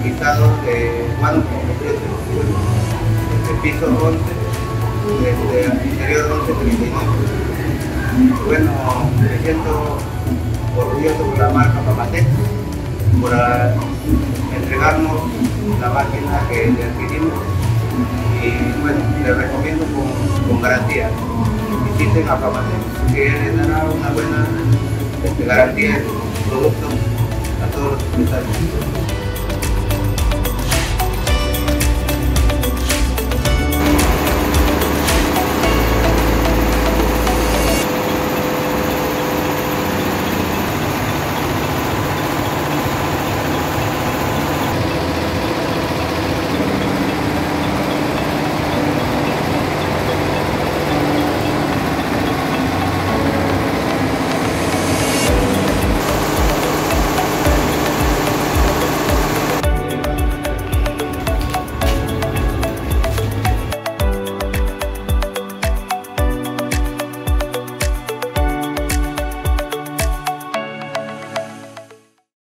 pisado de manos completas, piso 11, interior 1139. Bueno, me siento orgulloso por la marca Pamatec, por entregarnos la máquina que le adquirimos, y bueno, les recomiendo con garantía. Visiten a Pamatec, que les dará una buena garantía de producto a todos los empresarios.